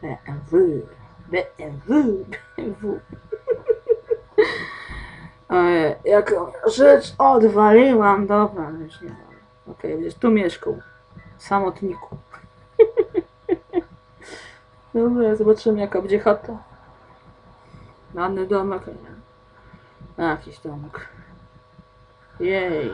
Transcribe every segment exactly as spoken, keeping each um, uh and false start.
B M W. B M W. B M W. E, jaką rzecz odwaliłam. Dobra, już nie wiem. Okej, będziesz tu mieszkał. Samotniku. Dobra, zobaczymy jaka będzie chata. Ładny domek. A, jakiś domek. Jej.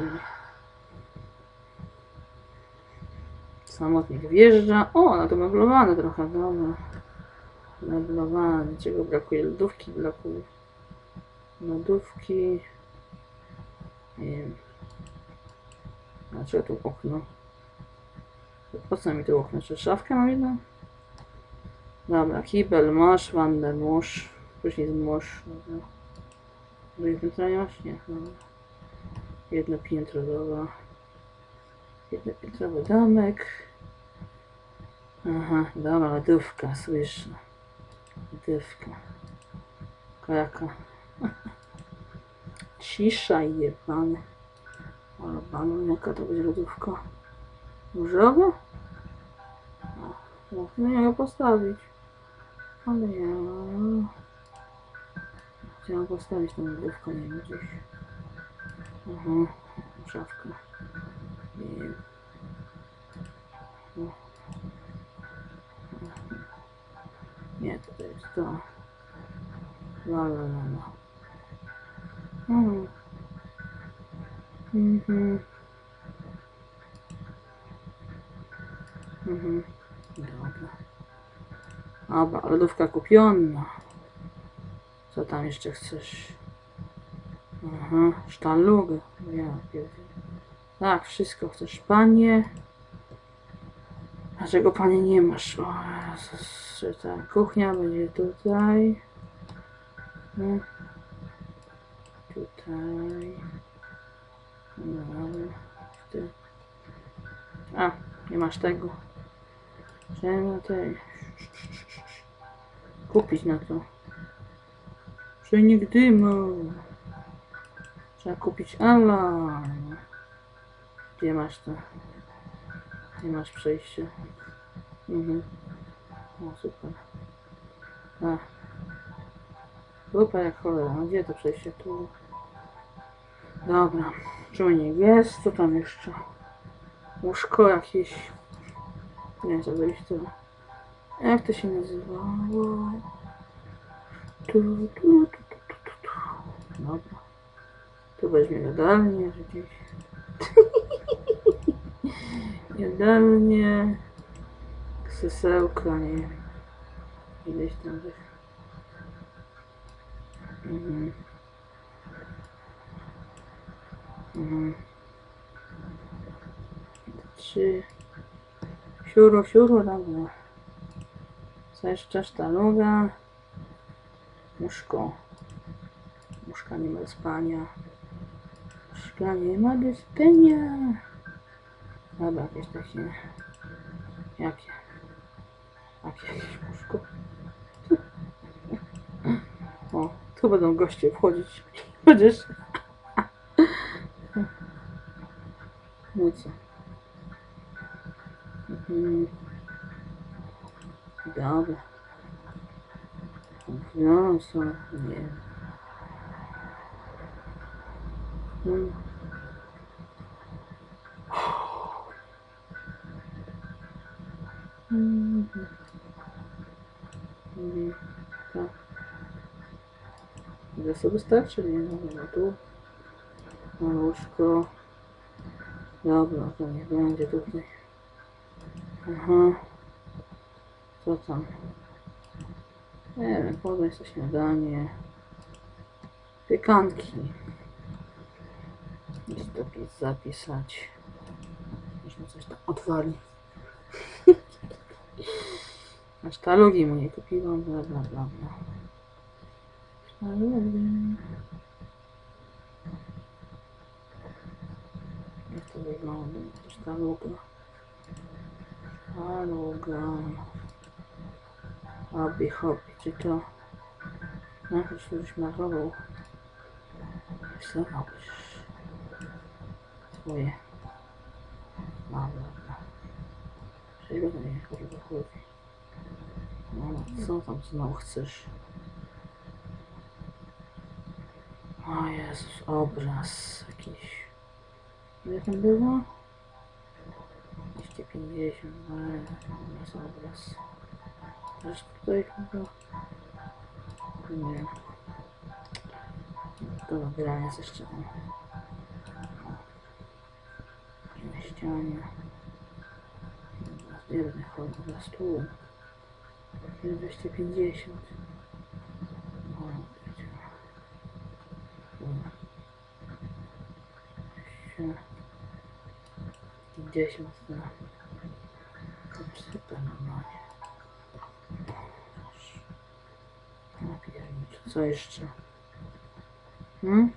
Samotnik wjeżdża. O, no to meblowane trochę, dobra. Meblowane. Czego brakuje? Lodówki brakuje. Lodówki. Nie wiem. Dlaczego tu okno? Po co mi to okno? Czy szafkę mam jedną? Dobra, kibel masz, wannę masz. Później masz. Dobra. Drugie piętro nie masz? Nie. Dobra. Jedno piętro, dobra. Jednopiętrowy domek. Aha, dobra, lodówka, słyszę. Lodówka. Jaka? Cisza i jebany. Ale panu, jaka to będzie lodówka? Różowa? No, nie mogę postawić. Ale ja... Chciałam postawić tą lodówkę, nie wiem, gdzieś. Aha, szafka. Nie wiem. No. Nie, to jest to. La la la la. Mhm. Mhm. Mhm. Dobra. Dobra, lodówka kupiona. Co tam jeszcze chcesz? Aha, sztalugę. Ja pierdolę. Tak, wszystko chcesz, panie. Dlaczego panie nie masz? O Jezus, że ta kuchnia będzie tutaj. No. Tutaj. No. Ty. A, nie masz tego. Trzeba tej. Kupić na to. Czujnik dymu. Trzeba kupić alarm. Gdzie masz to? Nie masz przejścia. Mhm. O, super. A. Super jak cholera. No gdzie to przejście? Tu. Dobra. Czujnik jest. Co tam jeszcze? Łóżko jakieś. Nie wiem co zrobić to. Jak to się nazywało? Tu, tu, tu, tu, tu, tu, tu. Dobra. Tu weźmie jadalnię, że gdzieś. Jadalnię. Krzesełka, nie wiem. Ileś tam tych. Mhm. Mhm. Trzy. Siuro, siuro, dobra. Co jeszcze? Sztaluga. Łóżko. Łóżka nie ma do spania. Łóżka nie ma do spania. Dobra, jakieś takie. Jakie? Jakie jakieś łóżko? O, tu będą goście wchodzić. Będziesz. No co? Mhm. Dobra. No co? Nie. Hmm. Mhm. Mhm. Tak. Ile sobie wystarczy? Nie, no tu. Na łóżko. Dobra, to nie będzie tutaj. Aha. Co tam? Nie wiem, podaj sobie śniadanie. Piekanki. Listopis zapisać. Można coś tam otworzyć. Aż talogi mu nie kupiłam, bla bla bla bla. Talogi. Jak to wygląda? Też taluga. Taluga. Hobby, hobby, czy to? No, już już marował. Rysował już. Swoje. Bla bla bla. Czego to nie chodzi? No, co tam znowu chcesz? O Jezus, obraz jakiś. Ile tam było? dwieście pięćdziesiąt, ale jest obraz. Zresztą tutaj chyba... Nie wiem. Do wybierania jest jeszcze tam. Na ścianie. Zbierny chodź, obraz tu. dwieście pięćdziesiąt. O, wiecie. pięćdziesiąt, no. To super normalnie. Napierniczo. Co jeszcze? Hmm?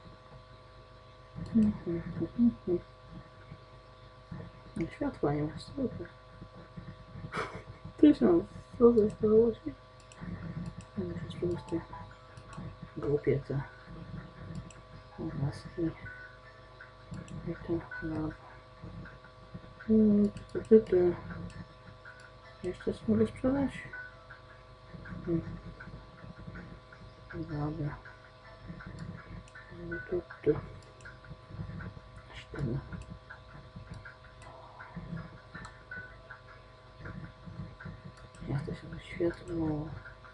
Hmm, hmm, hmm, hmm. No, światła nie ma, super. Tysiąc, co zostało się? Ja muszę spróbować te głupie te obrazki. I to, no. Hmm, ty, ty, ty. Jeszcze coś mogę sprzedać? Hmm. Dobra. No tu, tu. Sztywno. Jak to się światło?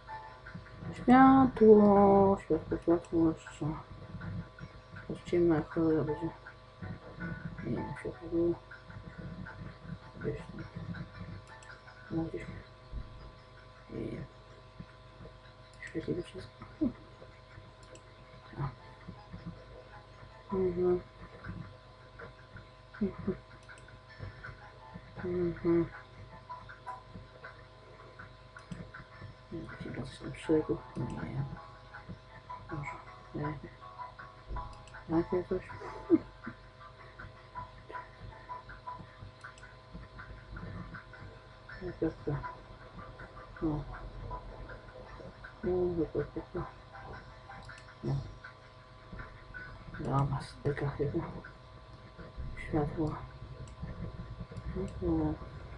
Światło, światło, światło jeszcze. To jest ciemno jak cholera będzie. Nie wiem, światło było. Gdzieś tam. No gdzieś. Nie wiem. Świetli to wszystko. Mhm. Mhm. Mhm. Chyba coś lepszego. Nie wiem. Może. Jakie? Jakie coś? Jakie to? No. No, to to. No. Dobra, styka chyba. Światło. No.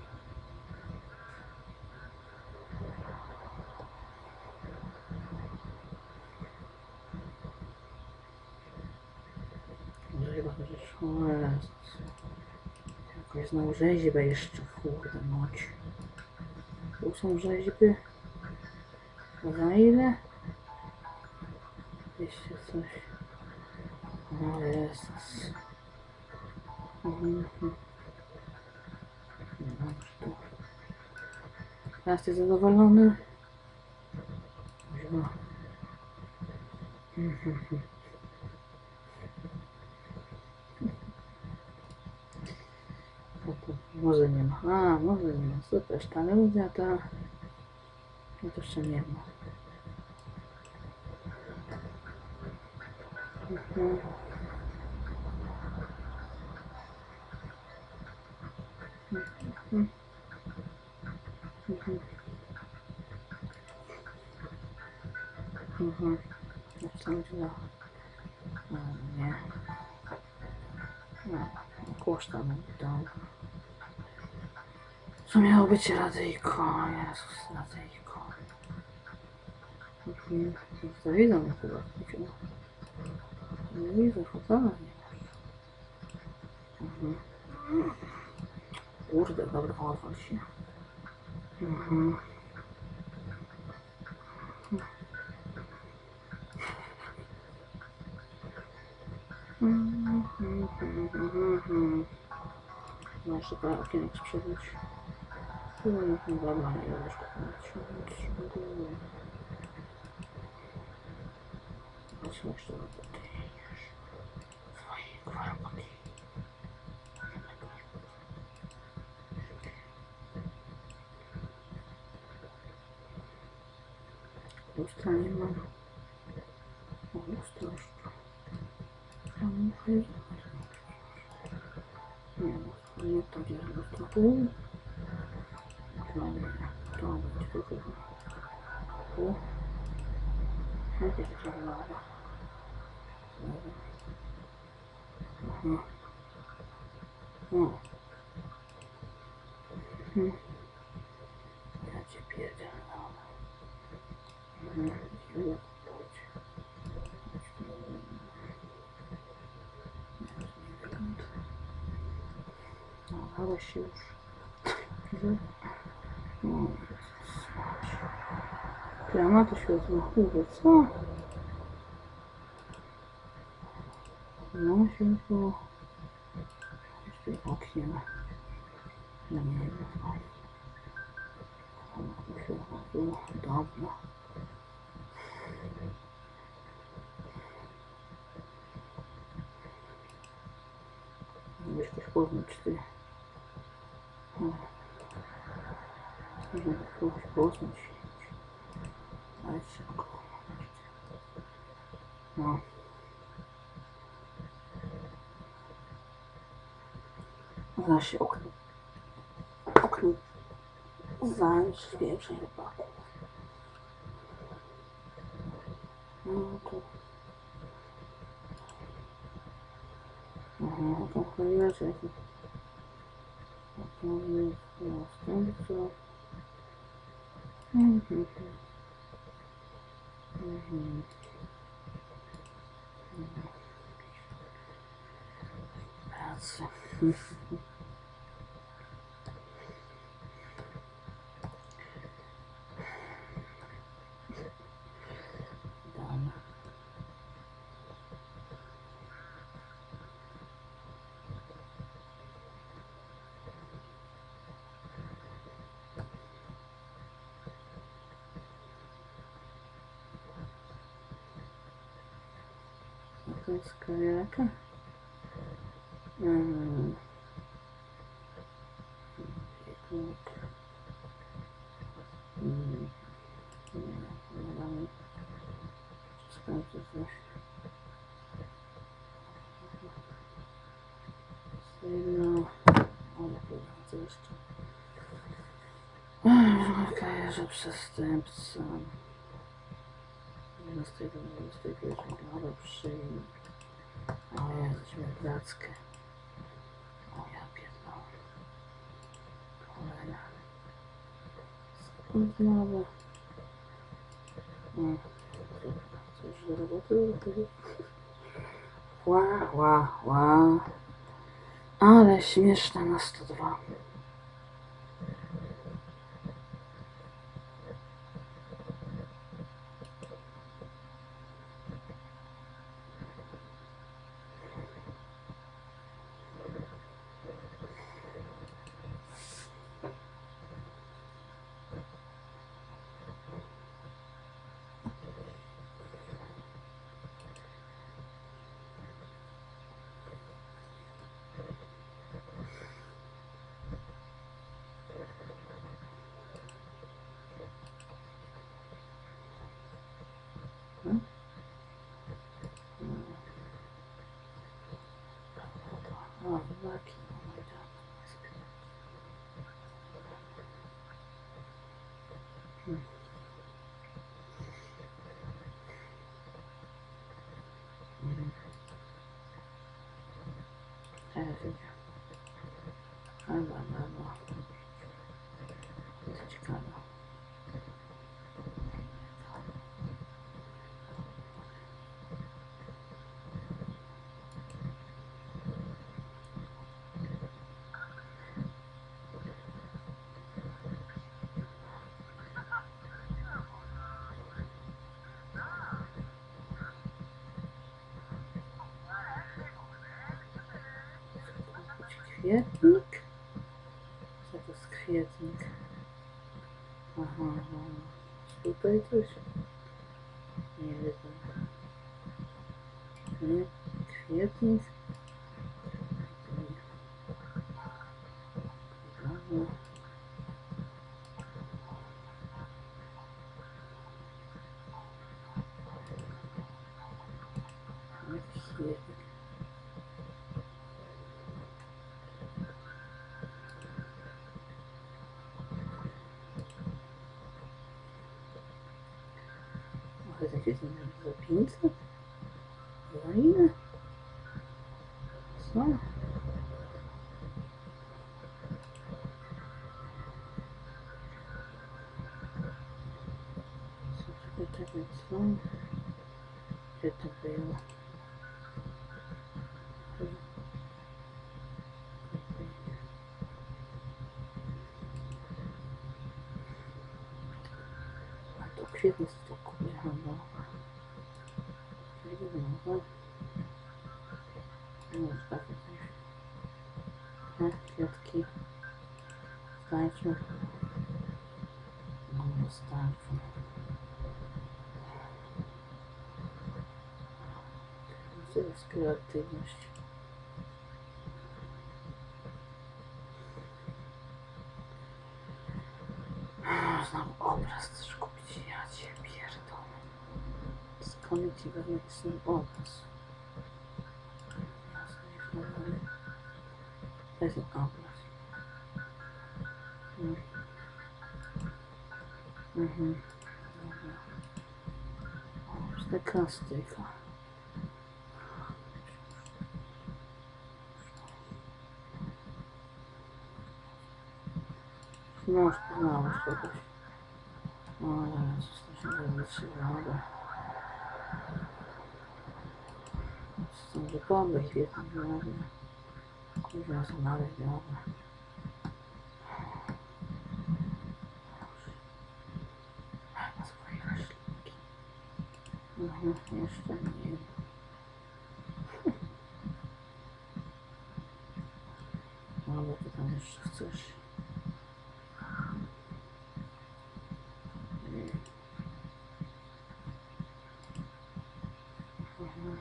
Może chyba chociaż... O Jezus. Jakoś znowu rzeźbę jeszcze, kurde moć. Tu są rzeźby. Za ile? dwieście coś. O Jezus. Mhm. Dobrze, tu. Teraz jest zadowolony. Chyba. Mhm. To, to może nie ma. A, może nie ma. Super, telewizja ta. No to jeszcze nie ma. Mhm. Mhm. Mhm. Mhm. Jak to będzie na... No, nie. No, koszta nam dał. Co miało być radyjko? Jezus, radyjko. Mhm. To widzą mnie chyba. Nie widzę, wcale nie. Mhm. Kurde, dobra, odwal się. Mhm. Mhm. Mhm. No, jeszcze parę okienek sprzedać. Mhm. Dobra, nie wiem, już kupować. Chodźmy jeszcze do tej swojej kwarkoty. Lustra nie mam. O, lustra jeszcze. Tam jest. Nie, lustra nie, to gdzie jest lustra? Tu. To będzie, to będzie tu chyba. Tu. Jakie to się wygląda? Mhm. O. Mhm. Ja cię pierdzielę. Nie, chwilę. No, ale się już. No, to ja ma to światło. Kurde, co? No, światło. Jeszcze okien. Ja nie wiem. To światło było dawno. Byś też poznać ty. Można kogoś poznać. Ale szybko. No. Zaraz się okno. Okno. Zająć z pierwszej rybaku. No to. Aha, to chyba że to jest następca. Mhm. Mhm. Pracy. Dane. To jest kawiarka. Hmm. Pieknik. Hmm. Nie, nie damy. Sprawdzę coś. Sygnał. Ale chyba co jeszcze? Okej, że przestępca. dwudziestego do dwudziestego pierwszego przyjmij. O Jezu, miał plackę. O ja pierdolę. Kolejna. Skąd znowu? No, coś do roboty robię. Ła, ła, ła. Ale śmieszna na sto dwa. Hmm? O, wywaki. Oh my god. Hmm. Mhm. Teraz idzie. Albo, albo. Jest ciekawe. Kwietnik? Co to jest kwietnik? Aha, aha. Tutaj coś? Nie wiem. Nie? Kwietnik? Aha. Kwietnik. Może to kwietnik za pięćset? Za ile? Co? Czekaj, co? Gdzie to było? A to kwietnie z to kupię chyba. Gdzie to było? No, takie coś. No, kwiatki. Starczy. No, nie starczy. To jest kreatywność. Znam obraz też kupić. Ja cię pierdolę. Skąd ci wezmę ten obraz? To jest obraz. Mm. Mhm. Dobra. O, jest taka styka. No, już poznałeś kogoś. O, Jezus, to się nie wytrzymało. Są wypomby świetnie, ładnie. Kurwa, są nawet dobre. Na swoje roślinki. Mhm, jeszcze nie. No, bo ty tam jeszcze chcesz. Mhm.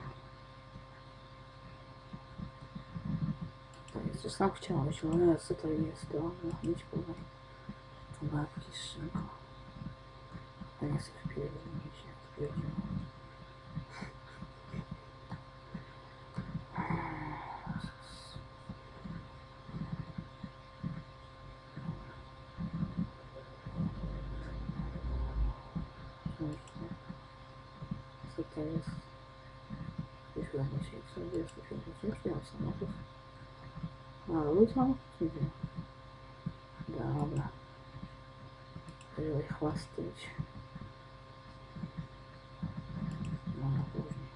To jest, że sam chciałeś, ale co to jest? Dobra, idź podaj. Kanapki z szynką. Ja nie chcę wpierdzić, ja wpierdzić. Co to jest? Już chyba się sobie jest już miał samochód. A ludzie samochód nie wiem. Dobra. Żeby chwastać. No na później.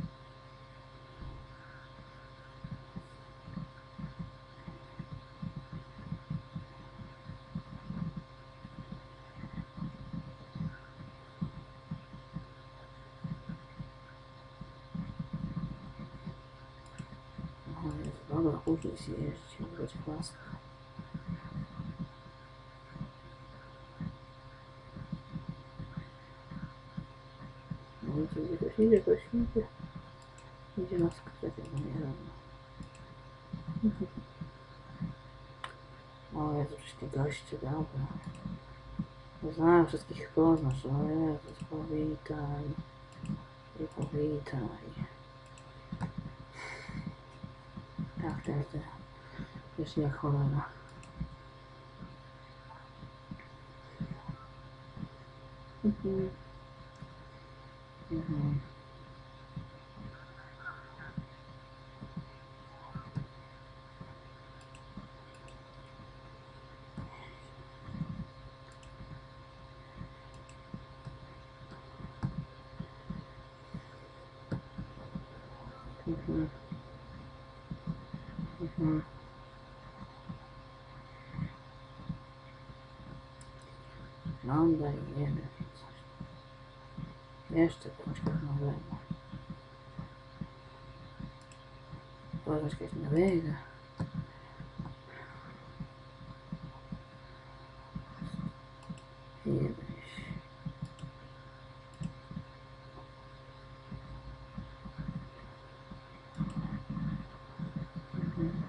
O jest, dobra, później się jeździ, być chwast. No idzie, idzie, ktoś idzie, ktoś idzie. Idzie na sklepie, bo nie żadno. O Jezu, wszystkie goście, dobra. Znam wszystkich poznasz, o Jezus, powitaj. I powitaj. Tak, tak, tak. Wiesz jak cholera. Mhm. Mhm. Mhm. Mhm. No daj, nie wiem. Jeszcze coś nowego. Może coś nowego. Nie wiem. Mhm.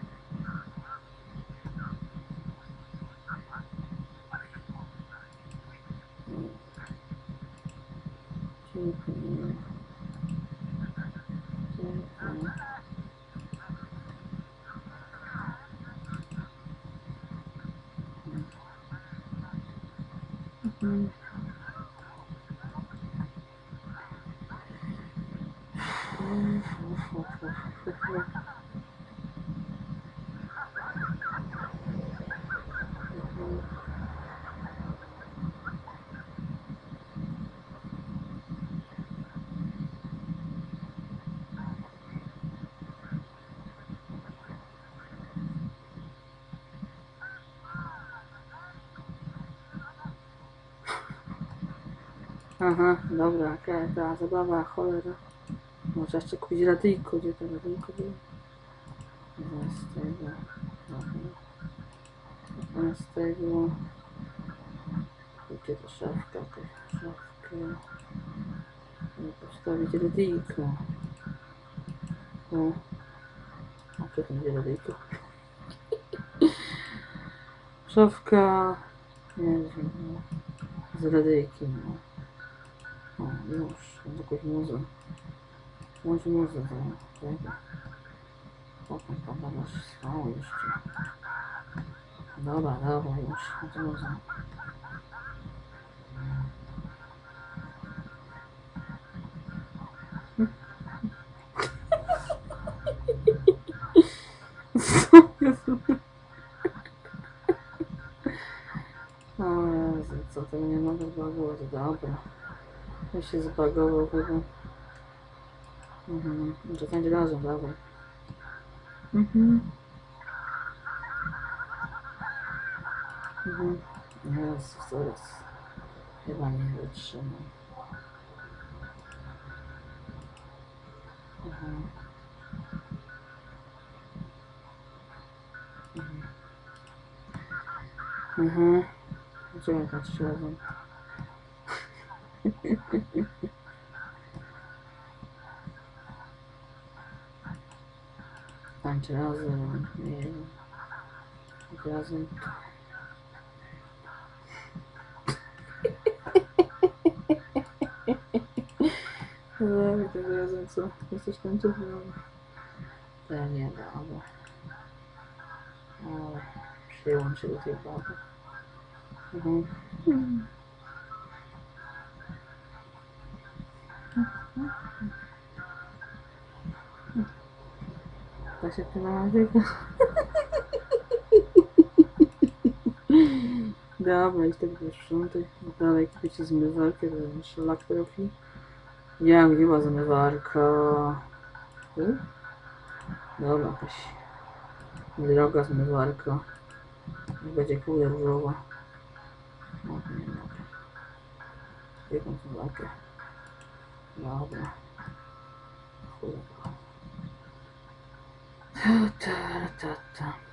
Dziękuję. Dziękuję. Mhm. Aha, dobra, okej, okay, ta zabawa, cholera. Może jeszcze kupić radyjko, gdzie to radyjko było? Z tego, dobra. Z tego, gdzie to szafka, okej, szafkę. Postawić radyjko. O, a co to będzie radyjko? Szafka, nie wiem, no. Z radyjkiem, no. O, już, jakąś muzę. Może muzę, tak? Potem podawasz spało jeszcze. Dobra, dobra, już, może muzę. O Jezu, co to nie mogę zbagować, dobra. Ja się zbagował chyba. Mhm, że będzie razem, dawaj. Mhm. Mhm. Jezu, zaraz. Chyba nie wytrzymam. Mhm. Mhm. Mhm. Czekaj, patrzę razem. Tańczy razem, nie wiem. Razem. Dobra, tego razem co? Jesteś tańczyć? To ja nie da, ale... Ale... Przyłącz się do tej baby. Mhm. Mhm. Da się pilnować tego? Dobra, i tak do sprzątaj. Dalej kupicie zmywarkę, to ten szlak trafi. Ja chyba zmywarka. U? Dobra, jakaś droga zmywarka. Nie będzie kula różowa. No, nie mogę. Jaką zmywarkę? Dobra. Chujowa. Ta, ta, ta, ta.